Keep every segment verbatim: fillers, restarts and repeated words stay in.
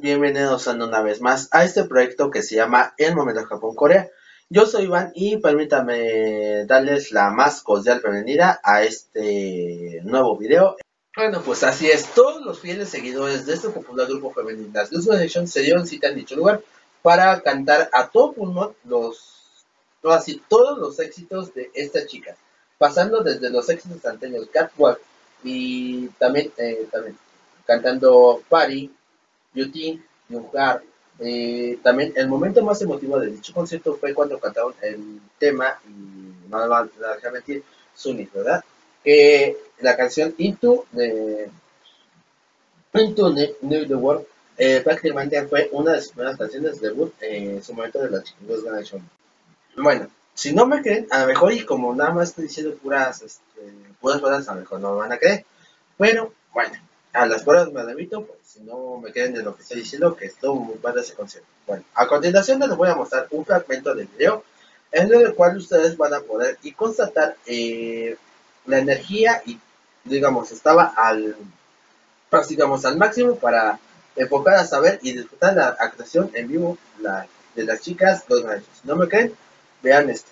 bienvenidos una vez más a este proyecto que se llama El Momento Japón-Corea. Yo soy Iván y permítanme darles la más cordial bienvenida a este nuevo video. Bueno, pues así es, todos los fieles seguidores de este popular grupo femenino, las Girls' Generation, se dieron cita en dicho lugar para cantar a todo pulmón los, no, así, todos los éxitos de esta chica, pasando desde los éxitos anteriores, Catwalk, y también, eh, también cantando Party, Beauty, Nugar. Eh, también el momento más emotivo de dicho concierto fue cuando cantaron el tema, y no la voy a mentir, Sunny, ¿verdad? Que la canción Into de Into New the World eh, prácticamente fue una de sus primeras canciones de debut eh, en su momento de la Girls' Generation. Bueno, si no me creen, a lo mejor, y como nada más estoy diciendo puras, este, puras cosas, a lo mejor no me van a creer. Pero bueno, a las pruebas me remito, pues si no me creen de lo que estoy diciendo, que estuvo muy padre ese concierto. Bueno, a continuación les voy a mostrar un fragmento del video en el cual ustedes van a poder y constatar eh, la energía, y digamos estaba al, pues, digamos, al máximo para enfocar a saber y disfrutar la actuación en vivo la, de las chicas Girls' Generation. Si no me creen, vean esto.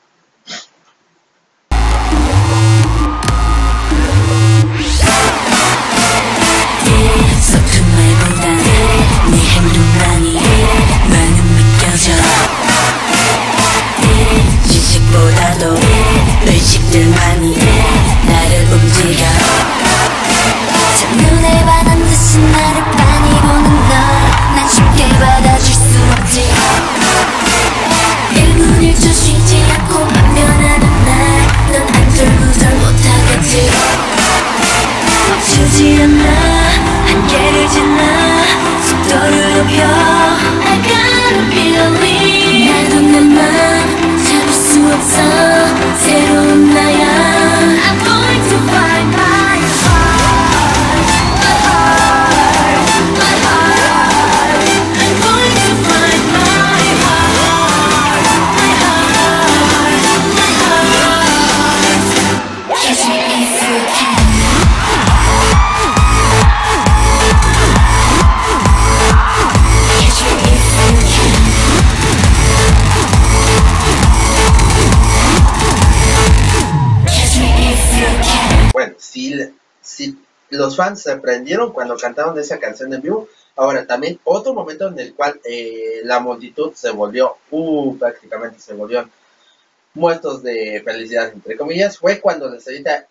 Bueno, si, si los fans se prendieron cuando cantaron esa canción en vivo, ahora también otro momento en el cual eh, la multitud se volvió, uh, prácticamente se volvieron muertos de felicidad, entre comillas, fue cuando la señorita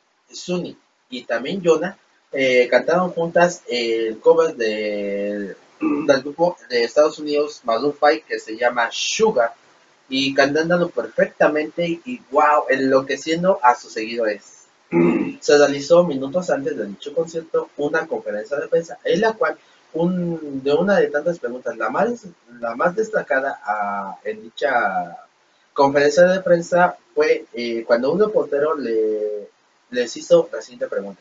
Sunny y también Yona eh, cantaron juntas el cover de, del grupo de Estados Unidos Maroon cinco que se llama Sugar, y cantándolo perfectamente y wow, enloqueciendo a sus seguidores. Se realizó minutos antes de dicho concierto una conferencia de prensa en la cual un, de una de tantas preguntas, la más, la más destacada a, en dicha conferencia de prensa fue eh, cuando un reportero le, les hizo la siguiente pregunta.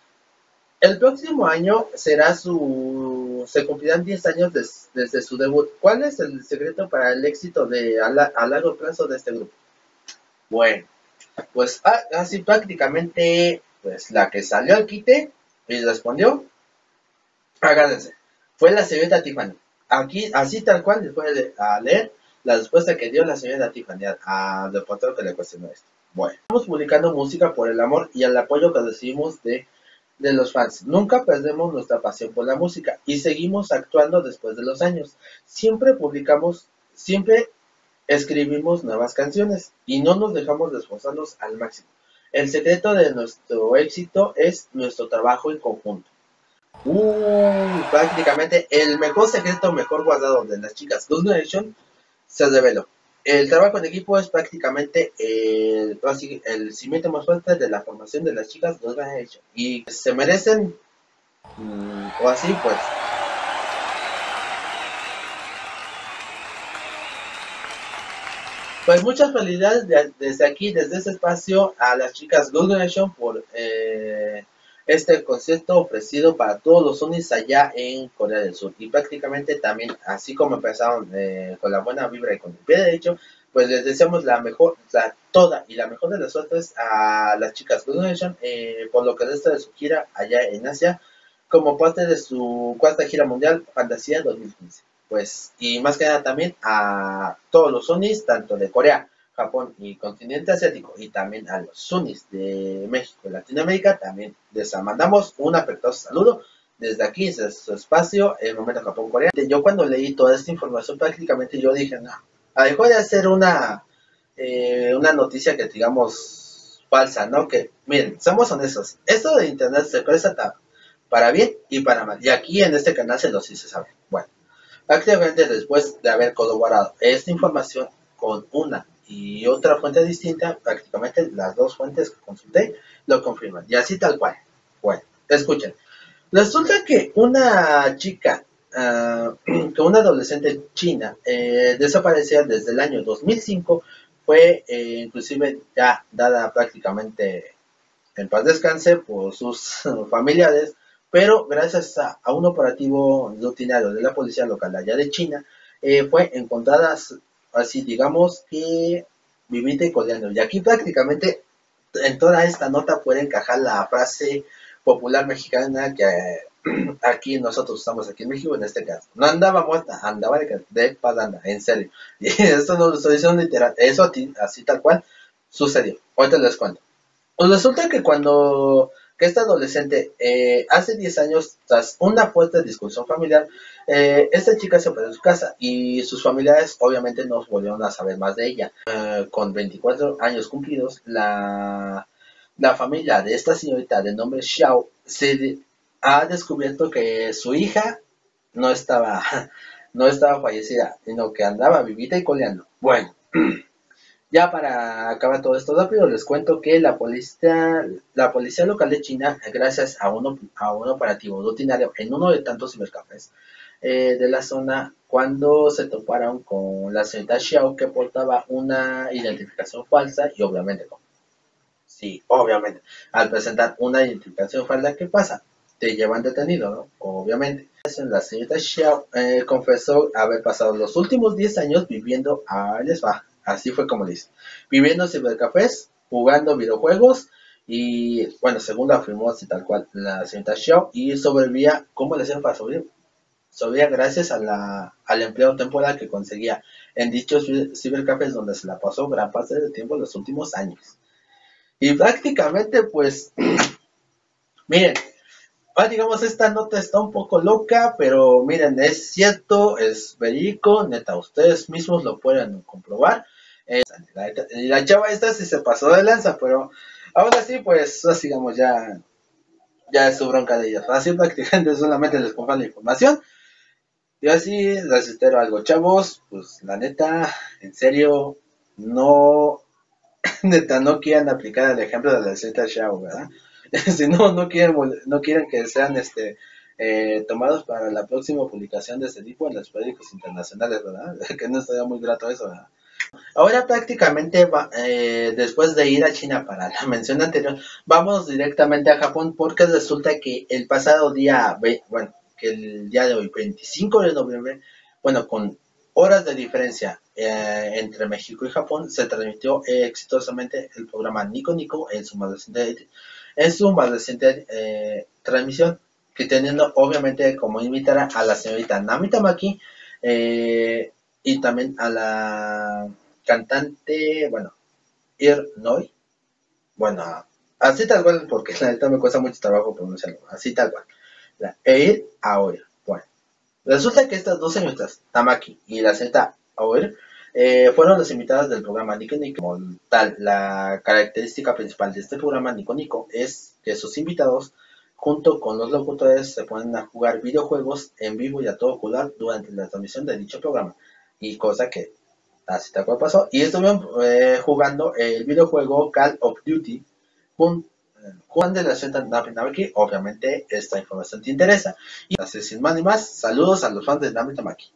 El próximo año será su, se cumplirán diez años des, desde su debut. ¿Cuál es el secreto para el éxito de, a, la, a largo plazo de este grupo? Bueno, pues así prácticamente, pues la que salió al quite y respondió, agárrense, fue la señorita Tiffany. Aquí, así tal cual, después de a leer la respuesta que dio la señorita Tiffany al reportero que le cuestionó esto. Bueno, estamos publicando música por el amor y el apoyo que recibimos de, de los fans. Nunca perdemos nuestra pasión por la música y seguimos actuando después de los años. Siempre publicamos, siempre escribimos nuevas canciones y no nos dejamos de esforzarnos al máximo. El secreto de nuestro éxito es nuestro trabajo en conjunto. Uh, prácticamente el mejor secreto mejor guardado de las chicas Girls' Generation se reveló. El trabajo en equipo es prácticamente el, el cimiento más fuerte de la formación de las chicas Girls' Generation, y se merecen, mmm, o así pues, Pues muchas felicidades de, desde aquí, desde este espacio, a las chicas Girls' Generation por eh, este concierto ofrecido para todos los Sonis allá en Corea del Sur. Y prácticamente también, así como empezaron eh, con la buena vibra y con el pie derecho, pues les deseamos la mejor, la toda y la mejor de las suertes a las chicas Girls' Generation eh, por lo que resta de su gira allá en Asia. como parte de su cuarta gira mundial Fantasía dos mil quince. Pues, y más que nada también a todos los Sunnis, tanto de Corea, Japón y continente asiático, y también a los Sunnis de México y Latinoamérica, también les mandamos un afectuoso saludo desde aquí, desde su espacio, el momento Japón-Corea. Yo cuando leí toda esta información, prácticamente yo dije, no, dejó de hacer una, eh, una noticia que digamos falsa, ¿no? Que, miren, somos honestos, esto de internet se presta para bien y para mal, y aquí en este canal se los hice saber. Bueno, prácticamente después de haber corroborado esta información con una y otra fuente distinta, prácticamente las dos fuentes que consulté lo confirman, y así tal cual. Bueno, escuchen, resulta que una chica, uh, que una adolescente china, eh, desaparecía desde el año dos mil cinco, fue eh, inclusive ya dada prácticamente en paz descanse por sus familiares, pero gracias a, a un operativo rutinario de la policía local allá de China, eh, fue encontrada así, digamos que vivita y coleando. Y aquí prácticamente en toda esta nota puede encajar la frase popular mexicana que eh, aquí nosotros estamos aquí en México en este caso. No andaba muerta, andaba de, de parranda, en serio. Y esto no lo estoy diciendo literal, eso así tal cual sucedió. Ahorita les cuento. Pues resulta que cuando que esta adolescente, eh, hace diez años, tras una fuerte discusión familiar, eh, esta chica se fue de su casa y sus familiares obviamente no volvieron a saber más de ella. Eh, con veinticuatro años cumplidos, la, la familia de esta señorita de nombre Xiao se de, ha descubierto que su hija no estaba, no estaba fallecida, sino que andaba vivita y coleando. Bueno. Ya para acabar todo esto rápido, les cuento que la policía, la policía local de China, gracias a, uno, a un operativo rutinario en uno de tantos cibercafés eh, de la zona, cuando se toparon con la señorita Xiao, que portaba una identificación falsa, y obviamente, sí, obviamente, al presentar una identificación falsa, ¿qué pasa? Te llevan detenido, ¿no? Obviamente. La señorita Xiao eh, confesó haber pasado los últimos diez años viviendo a les va. Así fue como dice. Viviendo en cibercafés, jugando videojuegos y, bueno, según lo afirmó así tal cual la señorita Xiao, y sobrevivía, ¿cómo le hacían para sobrevivir? Sobrevivía gracias a la, al empleo temporal que conseguía en dichos cibercafés donde se la pasó gran parte del tiempo en los últimos años. Y prácticamente, pues, miren, ah, digamos, esta nota está un poco loca, pero miren, es cierto, es verídico, neta, ustedes mismos lo pueden comprobar. Eh, la, la chava esta sí se pasó de lanza, pero aún así, pues, así, digamos, ya, ya es su bronca de ellos. Así prácticamente solamente les pongo la información. Y así les reitero algo, chavos, pues la neta, en serio, no, neta, no quieran aplicar el ejemplo de la Z Shao, ¿verdad? Si no, no quieren, no quieren que sean este eh, tomados para la próxima publicación de este tipo en los periódicos internacionales, ¿verdad? Que no estaría muy grato eso, ¿verdad? Ahora prácticamente, va, eh, después de ir a China para la mención anterior, vamos directamente a Japón porque resulta que el pasado día, bueno, que el día de hoy, veinticinco de noviembre, bueno, con horas de diferencia eh, entre México y Japón, se transmitió eh, exitosamente el programa Nico Nico en su más reciente, en su más reciente eh, transmisión, que teniendo obviamente como invitada a la señorita Nami Tamaki eh, y también a la cantante, bueno, Ir Noi, bueno, así tal cual, porque la neta me cuesta mucho trabajo pronunciarlo, así tal cual, la Ir Aoi. Bueno, resulta que estas dos señoritas, Tamaki y la señorita Aoi, eh, fueron las invitadas del programa Nico Nico. Como tal, la característica principal de este programa Nico Nico es que sus invitados, junto con los locutores, se ponen a jugar videojuegos en vivo y a todo color durante la transmisión de dicho programa, y cosa que así tal cual pasó. Y estuvieron eh, jugando el videojuego Call of Duty. Jun, eh, Juan de la Ciudad Navi Tamaki. Obviamente esta información te interesa. Y así sin más ni más, saludos a los fans de Navi Tamaki.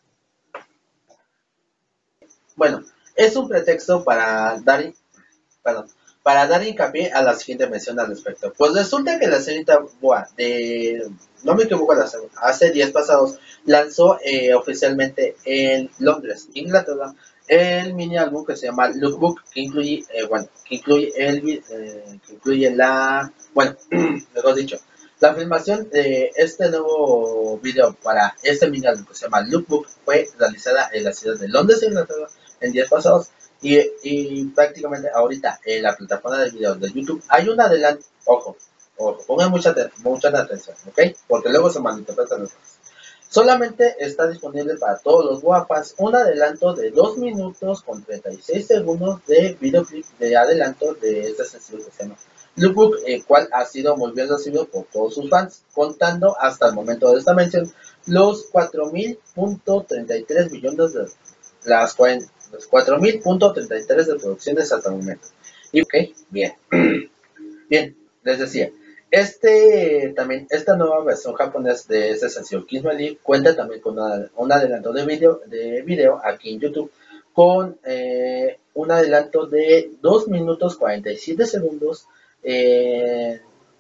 Bueno, es un pretexto para dar, perdón, para dar hincapié a la siguiente mención al respecto. Pues resulta que la señorita Boa, de, no me equivoco, hace días pasados, lanzó eh, oficialmente en Londres, Inglaterra, el mini álbum que se llama Lookbook, que incluye, eh, bueno, que incluye el, eh, que incluye la, bueno, mejor dicho, La filmación de este nuevo video para este mini álbum que se llama Lookbook fue realizada en la ciudad de Londres, Inglaterra, en días pasados. Y, y prácticamente ahorita en la plataforma de videos de YouTube hay un adelanto. Ojo, ojo, pongan mucha, mucha atención, ¿ok? Porque luego se malinterpretan las cosas. Solamente está disponible para todos los guapas un adelanto de dos minutos con treinta y seis segundos de videoclip de adelanto de este sencillo que se llama Lookbook, el cual ha sido muy bien recibido por todos sus fans, contando hasta el momento de esta mención los cuatro mil punto treinta y tres millones de las los cuatro mil punto treinta y tres de producciones hasta el momento. Y ok, bien. Bien, les decía, este también, esta nueva versión japonesa de este sencillo Kiss My Lips cuenta también con una, un adelanto de video, de video aquí en YouTube con eh, un adelanto de dos minutos cuarenta y siete segundos eh,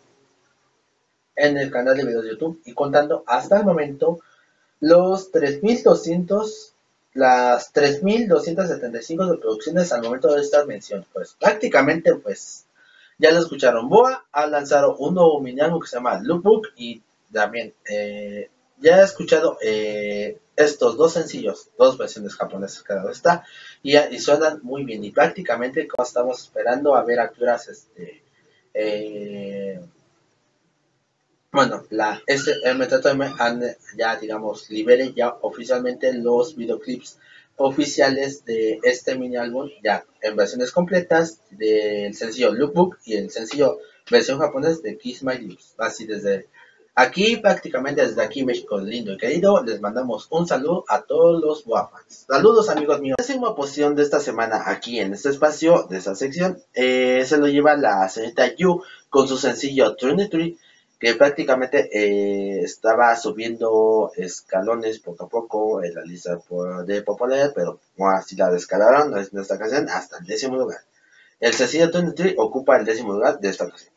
en el canal de videos de YouTube y contando hasta el momento los tres mil doscientos las tres mil doscientas setenta y cinco reproducciones al momento de esta mención. Pues prácticamente pues ya lo escucharon. Boa ha lanzado un nuevo mini álbum que se llama Lookbook y también eh, ya he escuchado eh, estos dos sencillos, dos versiones japonesas cada vez está y, y suenan muy bien y prácticamente como estamos esperando a ver a qué horas este eh, bueno, la S M Entertainment ya, digamos, libere ya oficialmente los videoclips oficiales de este mini álbum, ya en versiones completas del sencillo Lookbook y el sencillo versión japonés de Kiss My Lips. Así desde aquí, prácticamente desde aquí, México lindo y querido, les mandamos un saludo a todos los guapas. Saludos, amigos míos. La décima posición de esta semana aquí en este espacio, de esta sección, eh, se lo lleva la señorita Yu con su sencillo veintitrés, que prácticamente eh, estaba subiendo escalones poco a poco en la lista de popularidad, pero bueno, así la descalaron en esta ocasión hasta el décimo lugar. El sencillo veintitrés ocupa el décimo lugar de esta ocasión.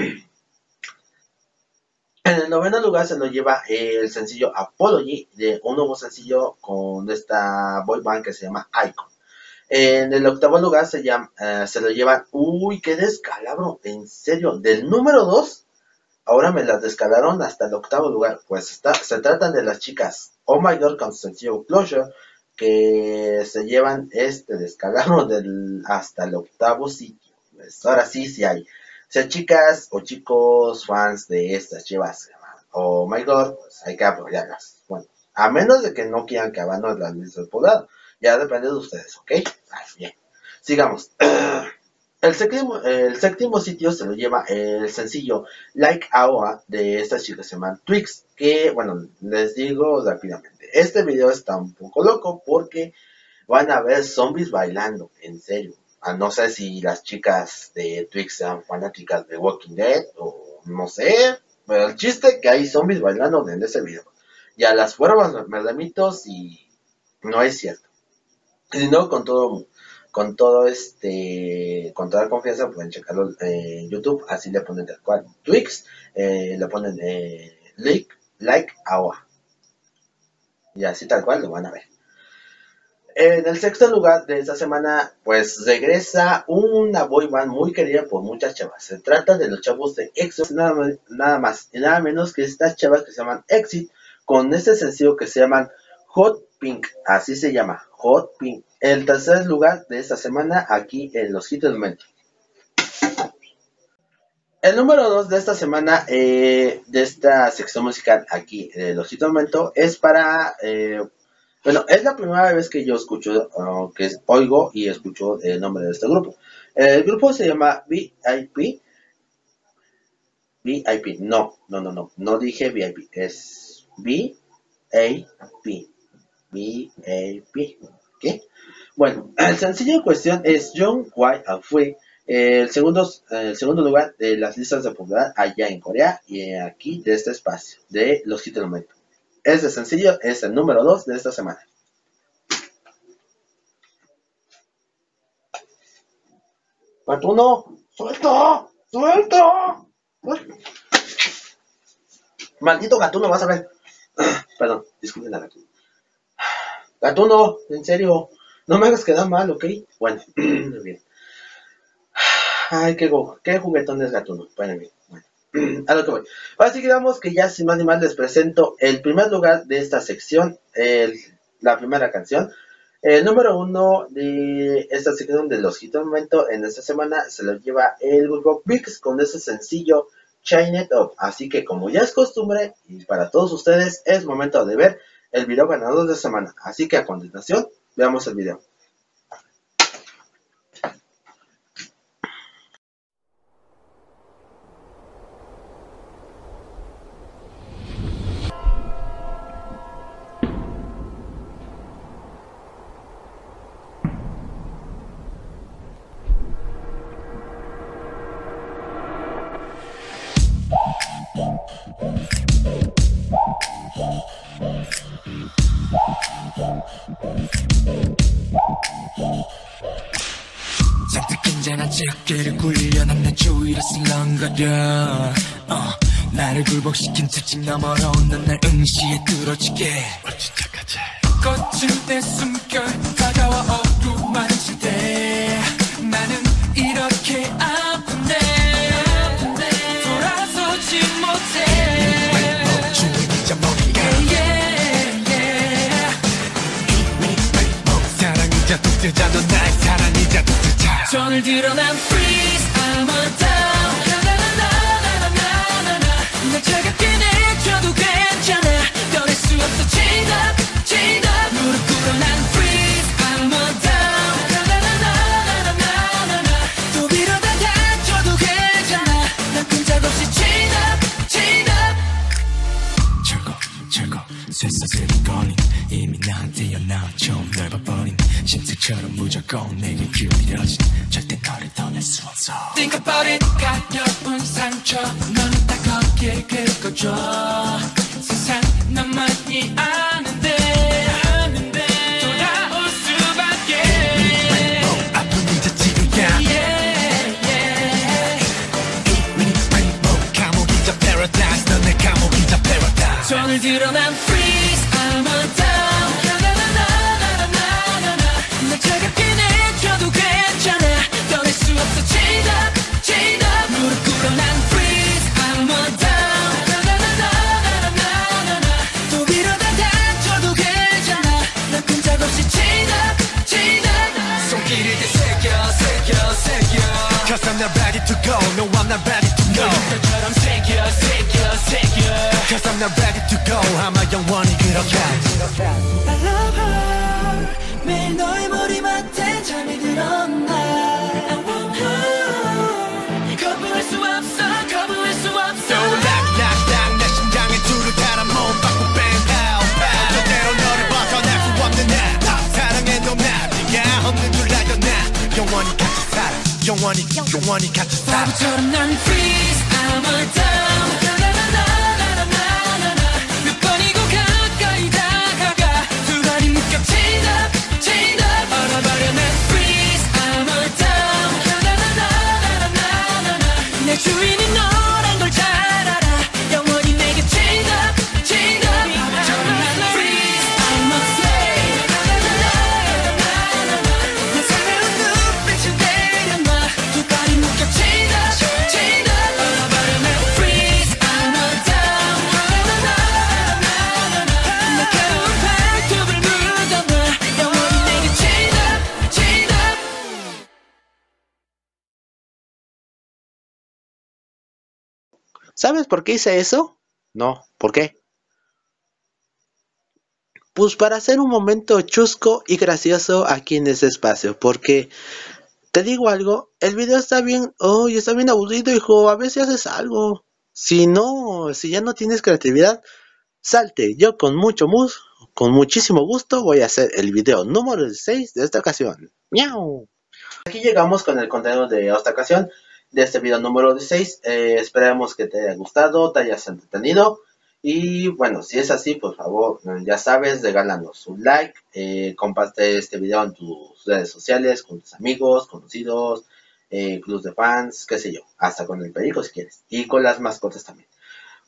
En el noveno lugar se lo lleva el sencillo Apology, de un nuevo sencillo con esta boy band que se llama Icon. En el octavo lugar se, llama, uh, se lo lleva, uy, qué descalabro, en serio, del número dos. Ahora me las descalaron hasta el octavo lugar, pues está, se tratan de las chicas Oh My God con su sencillo Closure, que se llevan este descalabro del, hasta el octavo sitio. Pues ahora sí, sí hay. O sea, chicas o chicos fans de estas chivas, Oh My God, pues hay que apoyarlas. Bueno, a menos de que no quieran que abandonen las listas de poblado. Ya depende de ustedes, ¿ok? Ah, bien. Sigamos. El séptimo, el séptimo sitio se lo lleva el sencillo Like Aoa de estas chicas se llaman Twix, que bueno, les digo rápidamente, este video está un poco loco porque van a ver zombies bailando, en serio. Ah, no sé si las chicas de Twix sean fanáticas de Walking Dead o no sé, pero el chiste es que hay zombies bailando en ese video. Ya las fueron me remito y no es cierto. Si no, con todo con todo este, con toda confianza pueden checarlo en YouTube, así le ponen tal cual Twix, eh, le ponen eh, like, like Aoa, y así tal cual lo van a ver. En el sexto lugar de esta semana, pues regresa una boy band muy querida por muchas chavas. Se trata de los chavos de EXO, nada, nada más y nada menos que estas chavas que se llaman Exit, con este sencillo que se llaman Hot Pink, así se llama, Hot Pink. El tercer lugar de esta semana aquí en los Hit del Momento. El número dos de esta semana, eh, de esta sección musical aquí en los Hit del Momento, es para, eh, bueno, es la primera vez que yo escucho, uh, que oigo y escucho el nombre de este grupo. El grupo se llama V I P. V I P, no, no, no, no, no dije V I P, es V A P. V A P, ¿qué? Bueno, el sencillo en cuestión es Young Why I Fui, el segundo, el segundo lugar de las listas de popularidad allá en Corea y aquí de este espacio, de los Hit del Momento. Este sencillo es el número dos de esta semana. ¡Gatuno! ¡Suelta! ¡Suelta! ¡Maldito Gatuno, vas a ver! Perdón, disculpen a Gatuno. Gatuno, en serio, no me hagas quedar mal, ¿ok? Bueno, muy bien. Ay, qué, qué juguetón es Gatuno. Bueno, bien, bueno. a lo que voy. Así que digamos que ya sin más ni más les presento el primer lugar de esta sección, el, la primera canción. El número uno de esta sección de los hits del momento en esta semana se lo lleva el grupo Vix con ese sencillo Shine It Up. Así que como ya es costumbre y para todos ustedes es momento de ver el video ganador de semana. Así que a continuación veamos el video. 잔뜩 긴장한 채 어깨를 굴려 난 내 주위를 슬렁거려 어, 나를 굴복시킨 특징 너머로 넌 날 응시에 뚫어지게 거친 때 숨결 다가와 어루만질 때 나는 이렇게 아픈데 돌아서지 못해 멈추자 머리가 사랑이자 독재자 넌 나의 사랑이자 독재자 손을 들어 난 freeze I'm a down 나나나나나나나나 날 차갑게 내줘도 괜찮아 떠날 수 없어 chain up chain up 무릎 꿇어 난 freeze I'm a down 나나나나나나나나 또 밀어다 다쳐도 괜찮아 난 끈적없이 chain up chain up 철거 철거 쇠사슬이 걸린 이미 나한테 연나와 처음 널 봐버린 신세처럼 무조건 내게 기울여진 절대 너를 떠날 수 없어 Think about it 가벼운 상처 너는 딱 거기에 긁어줘 세상 나만이 아는데 아는데 돌아올 수밖에 아픈 이제 지루야 yeah, yeah. 감옥이자 paradise 넌 내 감옥이자 paradise 손을 들어 난 freeze I'm a down 날 차갑게 내줘도 괜찮아 떠날 수 없어 chain up chain up 무릎 꿇어 난 freeze I'm a down 또 밀어다 다쳐도 괜찮아 난 끈적없이 chain up chain up 손길을 되새겨 새겨 새겨 Cause I'm not ready to go No I'm not ready to go 너처럼 새겨 새겨 새겨 Cause I'm not ready to go 아마 영원히 그렇게 I love her 매일 너의 머리맡에 잠이 들어 날 I want her 거부할 수 없어 거부할 수 없어 락락락 내 심장에 줄을 달아 몸 바꾸 bang out 절대로 너를 벗어날 수 없는 나 사랑해 너 나 네가 없는 줄 알던 나 영원히 같이 살아 영원히 영원히 같이 살아 바보처럼 난 freeze I'm a down 몇 번이고 가까이 다가가 두 발이 묶여 chain up chain up 얼어버려 난 freeze I'm a down 내 주인이 너란 걸 잘 알아 영원히 내게 chain up chain up 바보처럼 난 freeze I'm a slave 내 사랑은 눈빛을 내려놔 두 발이 묶여 chain up chain up 얼어버려 난 freeze I'm a down 날카로운 발톱을 묻어놔 영원히 내게 chain up chain up ¿Sabes por qué hice eso? No, ¿por qué? Pues para hacer un momento chusco y gracioso aquí en ese espacio, porque te digo algo, el video está bien, oh, está bien aburrido, hijo, a ver si haces algo. Si no, si ya no tienes creatividad, salte, yo con mucho mus, con muchísimo gusto voy a hacer el video número seis de esta ocasión. ¡Miau! Aquí llegamos con el contenido de esta ocasión, de este video número seis. Eh, esperemos que te haya gustado, te hayas entretenido. Y bueno, si es así, por favor, ya sabes, regálanos un like, eh, comparte este video en tus redes sociales, con tus amigos, conocidos, eh, clubs de fans, qué sé yo, hasta con el perico si quieres, y con las mascotas también.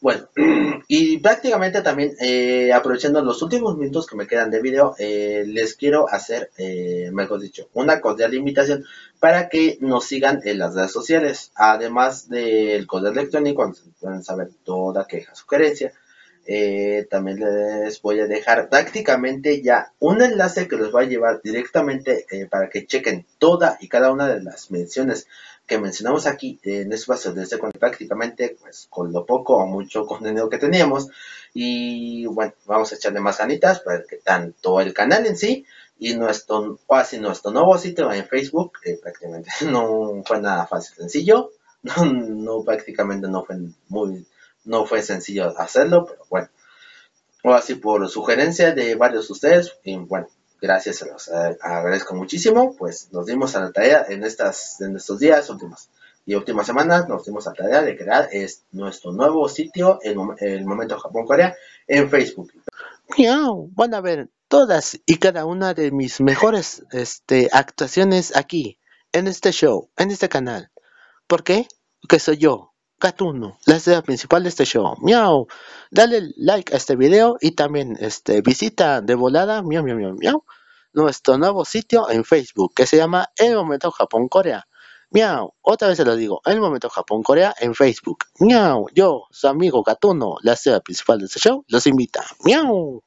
Bueno, y prácticamente también, eh, aprovechando los últimos minutos que me quedan de video, eh, les quiero hacer, eh, mejor dicho, una cordial invitación para que nos sigan en las redes sociales. Además del correo electrónico, donde pueden saber toda queja, sugerencia. Eh, también les voy a dejar prácticamente ya un enlace que los va a llevar directamente, eh, para que chequen toda y cada una de las menciones que mencionamos aquí, eh, en este espacio desde cuando prácticamente, pues, con lo poco o mucho contenido que teníamos. Y bueno, vamos a echarle más ganitas para que tanto el canal en sí y nuestro, o así nuestro nuevo sitio en Facebook, eh, prácticamente no fue nada fácil, sencillo. No, no, prácticamente no fue muy, no fue sencillo hacerlo, pero bueno, o así por sugerencia de varios de ustedes, y bueno, gracias, se los eh, agradezco muchísimo. Pues nos dimos a la tarea en estas, en estos días últimos y últimas semanas, nos dimos a la tarea de crear es nuestro nuevo sitio, el, el Momento Japón Corea, en Facebook. Miau, van a ver todas y cada una de mis mejores este, actuaciones aquí, en este show, en este canal. ¿Por qué? Porque soy yo, Gatuno, la estrella principal de este show. Miau. Dale like a este video y también este, visita de volada, miau, miau, miau, miau, nuestro nuevo sitio en Facebook que se llama El Momento Japón Corea. Miau. Otra vez se lo digo, El Momento Japón Corea en Facebook. Miau. Yo, su amigo Gatuno, la estrella principal de este show, los invita. Miau.